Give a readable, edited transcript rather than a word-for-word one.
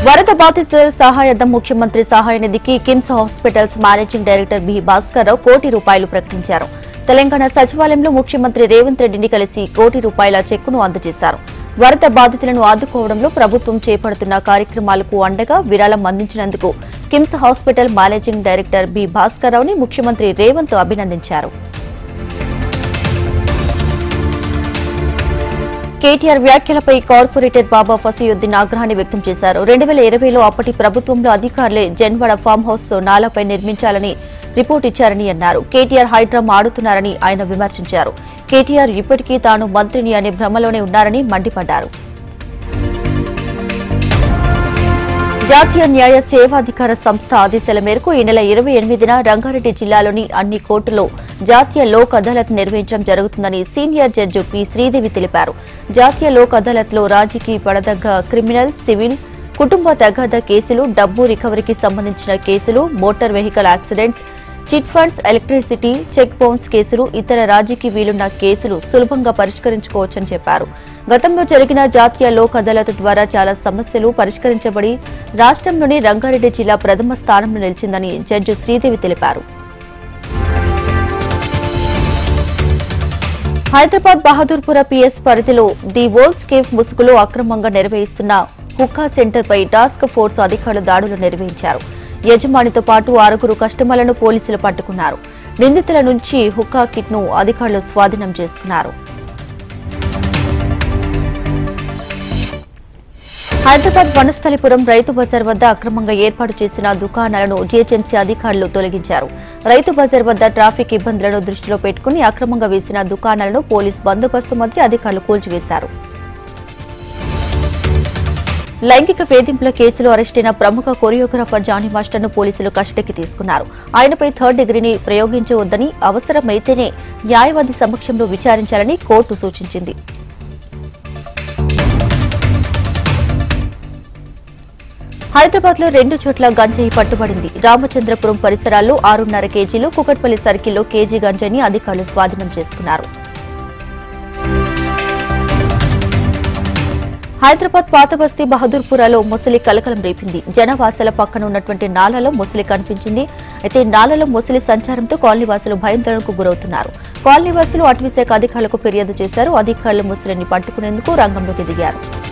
వరద బాధితుల సహాయార్థం ముఖ్యమంత్రి సహాయ నిధికి KIMS hospitals managing director B Bhaskarrao ₹1 కోటి ప్రకటించారు. తెలంగాణ సచివాలయంలో ముఖ్యమంత్రి రేవంత్ రెడ్డిని కలిసి ₹1 కోటి చెక్కును అందజేశారు. వరద బాధితులను ఆదుకోవడంలో ప్రభుత్వం చేపడుతున్న కార్యక్రమాలకు అండగా విరాళం అందించినందుకు KIMS hospital managing director B భాస్కర్రావుని ముఖ్యమంత్రి రేవంత్ అభినందించారు. కేటీఆర్ వ్యాఖ్యలపై కార్పొరేటర్ బాబా ఫసీయుద్దీన్ ఆగ్రహాన్ని వ్యక్తం చేశారు. 2020లో అప్పటి ప్రభుత్వంలో అధికారులే జన్వాడ ఫామ్ హౌస్ నాలాపై నిర్మించాలని రిపోర్ట్ ఇచ్చారని అన్నారు. కేటీఆర్ హైడ్రామా ఆడుతున్నారని ఆయన విమర్శించారు. కేటీఆర్ ఇప్పటికీ తాను మంత్రిని అనే భ్రమలోనే ఉన్నారని మండిపడ్డారు. జాతీయ న్యాయ సేవాధికార సంస్థ ఆదేశాల మేరకు ఈ నెల 28న రంగారెడ్డి జిల్లాలోని అన్ని కోర్టుల్లో జాతీయ లోక్ అదాలత్ నిర్వహించడం జరుగుతుందని సీనియర్ జడ్జి పి శ్రీదేవి తెలిపారు. జాతీయ లోక్ అదాలత్లో రాజీకి పడదగ్గ క్రిమినల్, సివిల్, కుటుంబ తగాదా కేసులు, డబ్బు రికవరీకి సంబంధించిన కేసులు, motor vehicle accidents, chit funds, electricity, check bounce కేసులు, ఇతర రాజీకి వీలున్న కేసులు సులభంగా పరిష్కరించుకోవచ్చని చెప్పారు. గతంలో జరిగిన జాతీయ లోక్ అదాలత్ ద్వారా చాలా సమస్యలు పరిష్కరించబడి రాష్ట్రంలోని రంగారెడ్డి జిల్లా ప్రథమ స్థానంలో నిలిచిందని జడ్జి శ్రీదేవి తెలిపారు. హైదరాబాద్ బహదూర్పుర పిఎస్ పరిధిలో ది వోల్స్ కేఫ్ ముసుగులో అక్రమంగా నిర్వహిస్తున్న హుక్కా సెంటర్పై టాస్క్ ఫోర్స్ అధికారులు దాడులు నిర్వహించారు. యజమానితో పాటు 6 కస్టమర్లను పోలీసులు పట్టుకున్నారు. నిందితుల నుంచి హుక్కా కిట్ను అధికారులు స్వాధీనం చేసుకున్నారు. హైదరాబాద్ వనస్థలిపురం రైతు బజార్ వద్ద అక్రమంగా ఏర్పాటు చేసిన దుకాణాలను జీహెచ్ఎంసీ అధికారులు తొలగించారు. రైతు బజార్ వద్ద ట్రాఫిక్ ఇబ్బందులను దృష్టిలో పెట్టుకుని అక్రమంగా వేసిన దుకాణాలను పోలీస్ బందోబస్తు మధ్య అధికారులు కూల్చివేశారు. లైంగిక వేధింపుల కేసులో అరెస్టైన ప్రముఖ కొరియోగ్రాఫర్ జానీ మాస్టర్ను పోలీసులు కస్టడీకి తీసుకున్నారు. ఆయనపై 3rd డిగ్రీని ప్రయోగించవద్దని, అవసరమైతేనే న్యాయవాది సమక్షంలో విచారించాలని కోర్టు సూచించింది. హైదరాబాద్ లో 2 చోట్ల గంజాయి పట్టుబడింది. రామచంద్రపురం పరిసరాల్లో 6.5 కేజీలు, కుకట్పల్లి సర్కిల్లో కేజీ గంజాయిని అధికారులు స్వాధీనం చేసుకున్నారు. హైదరాబాద్ పాతబస్తీ బహదూర్పురాలో మొసలి కలకలం రేపింది. జనవాసాల పక్కన ఉన్నటువంటి నాలలో మొసలి కనిపించింది. అయితే నాలలో మొసలి సంచారంతో కాలనీవాసులు భయాందోళనకు గురవుతున్నారు. కాలనీవాసులు అటవీశాఖ అధికారులకు ఫిర్యాదు చేశారు. అధికారులు మొసలిని పట్టుకునేందుకు రంగంలోకి దిగారు.